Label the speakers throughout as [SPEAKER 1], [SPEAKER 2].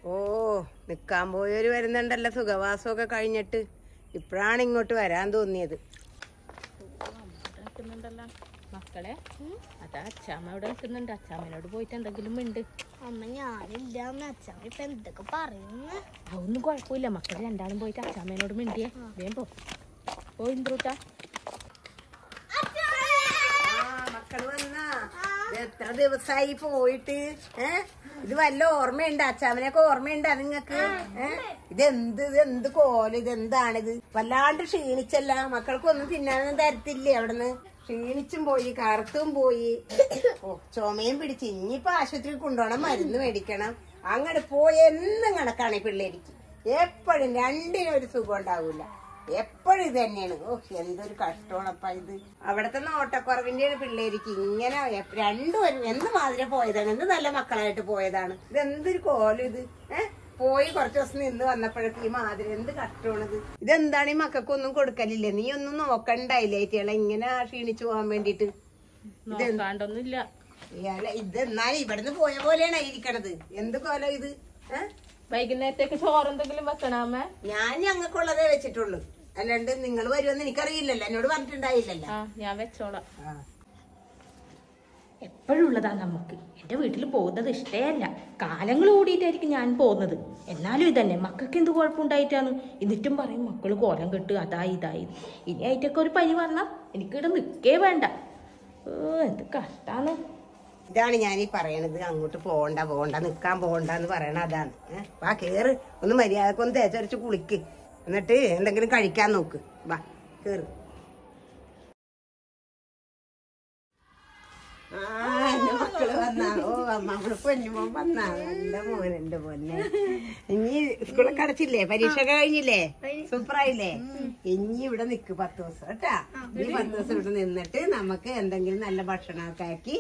[SPEAKER 1] ഓ നിക്കാൻ പോയവര് വരുന്നുണ്ടല്ലോ, സുഖവാസമൊക്കെ കഴിഞ്ഞിട്ട്. ഇപ്പഴാണ് ഇങ്ങോട്ട് വരാൻ തോന്നിയത്.
[SPEAKER 2] മക്കളെ അതാ അച്ചാമ്മ അവിടെ നിൽക്കുന്നുണ്ട്. അച്ചാമ്മനോട് പോയിട്ട് എന്തെങ്കിലും ഉണ്ട്.
[SPEAKER 3] അമ്മ ഞാനില്ല അച്ചാമ്മ ഇപ്പൊ എന്തൊക്കെ പറയുന്നു.
[SPEAKER 2] അതൊന്നും കുഴപ്പമില്ല. മക്കളെ രണ്ടാളും പോയിട്ട് അച്ചാമ്മനോട് മിണ്ടിയേ. വേഗം പോ ഇന്ദ്രൂട്ടാ.
[SPEAKER 1] മക്കള് വന്നാ എത്ര ദിവസായി പോയിട്ട്? ഇത് വല്ല ഓർമ്മയുണ്ട്? അച്ചാമ്മനെയൊക്കെ ഓർമ്മയുണ്ടാ നിങ്ങക്ക്? ഇതെന്ത് കോലം, ഇതെന്താണിത്? വല്ലാണ്ട് ക്ഷീണിച്ചല്ല. മക്കൾക്കൊന്നും തിന്നാനൊന്നും തരത്തില്ലേ അവിടുന്ന്? ക്ഷീണിച്ചും പോയി, കറുത്തും പോയി, ചുമയും പിടിച്ച്. ഇനിയിപ്പൊ ആശുപത്രിയിൽ കൊണ്ടുപോകണം, മരുന്ന് മേടിക്കണം. അങ്ങോട്ട് പോയി എന്നും കണക്കാണ് ഈ പിള്ളേർക്ക്. എപ്പോഴും രണ്ടിനും ഒരു സുഖം ഉണ്ടാവൂല. എപ്പോഴും ഇത് തന്നെയാണ്. എന്തൊരു കഷ്ടമാണപ്പ ഇത്. അവിടത്തെ നോട്ടക്കുറവിന്റെയാണ് പിള്ളേർക്ക് ഇങ്ങനെ. രണ്ടുപേരും എന്ത് മാതിരി പോയതാണ്, എന്ത് നല്ല മക്കളായിട്ട് പോയതാണ്. ഇതെന്തൊരു കോലം ഇത്. പോയി കുറച്ചു ദിവസം നിന്ന് വന്നപ്പോഴേക്ക് ഈ മാതിരി എന്ത് കഷ്ടമാണിത്. ഇതെന്താണ് ഈ മക്കൾക്കൊന്നും കൊടുക്കലില്ലേ? നീ ഒന്നും നോക്കണ്ടായില്ലേ ഇങ്ങനെ ക്ഷീണിച്ചു പോകാൻ വേണ്ടിട്ട്?
[SPEAKER 2] നോക്കാണ്ടൊന്നുമില്ല.
[SPEAKER 1] ഇതെന്നാലും ഇവിടുന്ന് പോയ പോലെയാണ് ഇരിക്കണത്. എന്ത് കോലം ഇത്?
[SPEAKER 2] വൈകുന്നേരത്തേക്ക് ചോറ് എന്തെങ്കിലും വെക്കണമേ?
[SPEAKER 1] ഞാൻ ഞങ്ങൾക്കുള്ളതേ വെച്ചിട്ടുള്ളൂ. അല്ലാണ്ട് നിങ്ങൾ വരുമെന്ന് എനിക്കറിയില്ലല്ലോ, എന്നോട് പറഞ്ഞിട്ടുണ്ടായില്ലല്ലോ.
[SPEAKER 2] ഞാൻ വെച്ചോളാം. എപ്പോഴുള്ളതാ നമുക്ക്. എന്റെ വീട്ടിൽ പോകുന്നത് ഇഷ്ടമല്ല. കാലങ്ങൾ കൂടിയിട്ടായിരിക്കും ഞാൻ പോകുന്നത്. എന്നാലും ഇതന്നെ. മക്കൾക്ക് എന്ത് കുഴപ്പമുണ്ടായിട്ടാണ്? എന്നിട്ടും പറയും മക്കള് കോലം കെട്ട് അതായി ഇതായി. ഇനി ആയിട്ടൊക്കെ ഒരു പനി വന്നാൽ എനിക്കിവിടെ നിൽക്കേ വേണ്ട. എന്ത് കഷ്ടാണ്.
[SPEAKER 1] ഇതാണ് ഞാനീ പറയണത്. അങ്ങോട്ട് പോകണ്ട നിക്കാൻ പോകണ്ടെന്ന് പറയണ അതാണ്. വാ കേറ്, ഒന്ന് മര്യാദക്കൊന്ന് തേച്ചരച്ച് കുളിക്ക്. എന്നിട്ട് എന്തെങ്കിലും കഴിക്കാൻ നോക്ക്. വാ കേറ്. എന്റെ മക്കള് വന്നാ? ഓ അമ്മ പൊന്നുമോൻ വന്നാ? എന്റെ മോൻ, എന്റെ മോനെ. ഇനി സ്കൂളൊക്കെ അടച്ചില്ലേ? പരീക്ഷ ഒക്കെ കഴിഞ്ഞില്ലേ? സൂപ്പറായില്ലേ? ഇനി ഇവിടെ നിക്ക് 10 ദിവസം കേട്ടാ. ഈ 10 ദിവസം ഇവിടെ നിന്നിട്ട് നമുക്ക് എന്തെങ്കിലും നല്ല ഭക്ഷണമൊക്കെ ആക്കി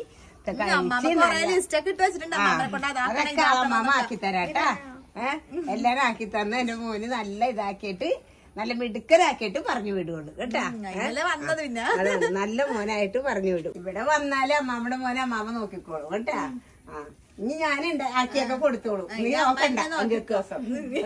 [SPEAKER 1] അതൊക്കെ അമ്മ ആക്കി തരാട്ടാ. എല്ലാരും ആക്കി തന്ന എന്റെ മോന് നല്ല ഇതാക്കിയിട്ട്, നല്ല മിടുക്കരാക്കിയിട്ട് പറഞ്ഞു വിടുള്ളൂ കേട്ടാ. അതെ, നല്ല മോനായിട്ട് പറഞ്ഞു വിടും. ഇവിടെ വന്നാലും അമ്മാമ്മയുടെ മോനെ അമ്മാമ്മ നോക്കിക്കോളും കേട്ടാ. ഇനി ഞാനുണ്ട് ആക്കിയൊക്കെ കൊടുത്തോളൂ. നീ നോക്കണ്ട. 5 ദിവസം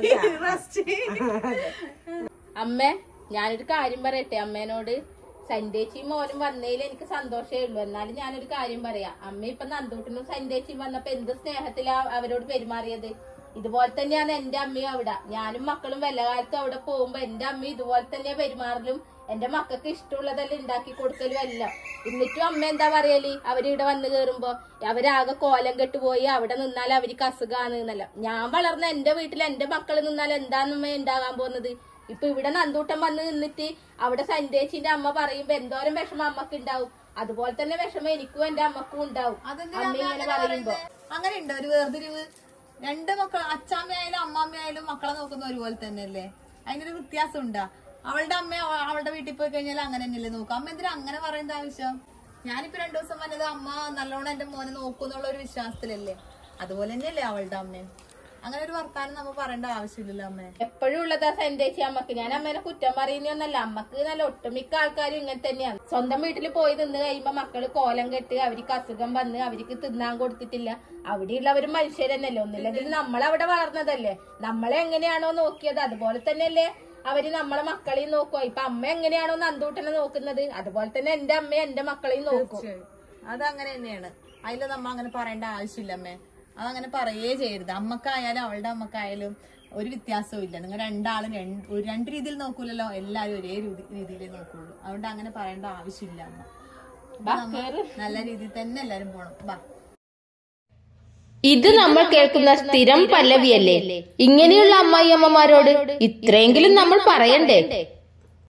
[SPEAKER 2] അമ്മേ, ഞാനൊരു കാര്യം പറയട്ടെ അമ്മേനോട്. സന്ധ്യേച്ചിയും മോനും വന്നതിൽ എനിക്ക് സന്തോഷമേ ഉള്ളൂ. എന്നാലും ഞാനൊരു കാര്യം പറയാം. അമ്മ ഇപ്പൊ നന്ദൂട്ടിനും സന്ധ്യേച്ചിയും വന്നപ്പോ എന്ത് സ്നേഹത്തിലാ അവരോട് പെരുമാറിയത്. ഇതുപോലെ തന്നെയാണ് എന്റെ അമ്മയും അവിടെ. ഞാനും മക്കളും വല്ല കാലത്തും അവിടെ പോകുമ്പോ എന്റെ അമ്മയും ഇതുപോലെ തന്നെ പെരുമാറലും എന്റെ മക്കൾക്ക് ഇഷ്ടമുള്ളതെല്ലാം ഉണ്ടാക്കി കൊടുക്കലും അല്ല. എന്നിട്ടും അമ്മ എന്താ പറയല്? അവരിവിടെ വന്ന് കേറുമ്പോ അവരാകെ കോലം കെട്ടുപോയി അവിടെ നിന്നാൽ അവർക്ക് അസുഖാണ് എന്നല്ല. ഞാൻ വളർന്ന എന്റെ വീട്ടിൽ എന്റെ മക്കള് നിന്നാൽ എന്താണെന്നമ്മ ഉണ്ടാകാൻ പോകുന്നത്? ഇപ്പൊ ഇവിടെ നന്ദൂട്ടം വന്ന് നിന്നിട്ട് അവിടെ സന്ധ്യേച്ചിന്റെ അമ്മ പറയുമ്പോ എന്തോരം വിഷമം അമ്മക്ക് ഉണ്ടാവും. അതുപോലെ തന്നെ വിഷമം എനിക്കും എന്റെ അമ്മക്കും ഉണ്ടാവും. അമ്മ ഇങ്ങനെ പറയുമ്പോ.
[SPEAKER 4] അങ്ങനെ ഉണ്ടോ ഒരു വേർതിരിവ്? രണ്ട് മക്കൾ, അച്ചാമ്മയായാലും അമ്മാമ്മയായാലും മക്കളെ നോക്കുന്ന ഒരുപോലെ തന്നെയല്ലേ? അതിനൊരു വ്യത്യാസം ഉണ്ടാ? അവളുടെ അമ്മ അവളുടെ വീട്ടിൽ പോയി കഴിഞ്ഞാൽ അങ്ങനെ തന്നെയല്ലേ നോക്കുക? അമ്മ എന്തിനാ അങ്ങനെ പറയേണ്ട ആവശ്യം? ഞാനിപ്പോ 2 ദിവസം വന്നത് അമ്മ നല്ലോണം എന്റെ മോനെ നോക്കുന്നുള്ള ഒരു വിശ്വാസത്തിലല്ലേ? അതുപോലെ തന്നെയല്ലേ അവളുടെ അമ്മയും? അങ്ങനെ ഒരു വർത്താനം നമ്മ പറയേണ്ട ആവശ്യമില്ലല്ലോ അമ്മ.
[SPEAKER 2] എപ്പോഴും ഉള്ളതാ സന്ധ്യേച്ചി അമ്മക്ക്. ഞാൻ അമ്മേനെ കുറ്റം പറയുന്നൊന്നല്ല. അമ്മക്ക് നല്ല ഒട്ടുമിക്ക ആൾക്കാരും ഇങ്ങനെ തന്നെയാണ്. സ്വന്തം വീട്ടിൽ പോയി നിന്ന് കഴിയുമ്പോ മക്കള് കോലം കെട്ട് അവർക്ക് അസുഖം വന്ന് അവർക്ക് തിന്നാൻ കൊടുത്തിട്ടില്ല. അവിടെയുള്ളവരും മനുഷ്യർ തന്നെയല്ലേ. ഒന്നില്ലെങ്കിൽ നമ്മളവിടെ വളർന്നതല്ലേ. നമ്മളെ എങ്ങനെയാണോ നോക്കിയത് അതുപോലെ തന്നെയല്ലേ അവര് നമ്മളെ മക്കളെയും നോക്കുക. ഇപ്പൊ അമ്മ എങ്ങനെയാണോ നന്ദൂട്ടനെ നോക്കുന്നത് അതുപോലെ തന്നെ എന്റെ അമ്മ എന്റെ മക്കളെയും നോക്കും.
[SPEAKER 4] അതങ്ങനെ തന്നെയാണ്. അതിൽ നമ്മ അങ്ങനെ പറയേണ്ട ആവശ്യമില്ല അമ്മേ. അതങ്ങനെ പറയേ ചെയ്യരുത്. അമ്മക്കായാലും അവളുടെ അമ്മക്കായാലും ഒരു വ്യത്യാസവും ഇല്ല. നിങ്ങൾ രണ്ടാളും രണ്ട് രീതിയിൽ നോക്കൂലല്ലോ. എല്ലാരും ഒരേ രീതിയിലേ നോക്കുള്ളൂ. അതുകൊണ്ട് അങ്ങനെ പറയേണ്ട ആവശ്യമില്ല അമ്മ. നല്ല രീതിയിൽ തന്നെ എല്ലാരും പോണം. ബാ.
[SPEAKER 2] ഇത് നമ്മൾ കേൾക്കുന്ന സ്ഥിരം പല്ലവിയല്ലേ? ഇങ്ങനെയുള്ള അമ്മായിയമ്മമാരോട് ഇത്രയെങ്കിലും നമ്മൾ പറയണ്ടേ?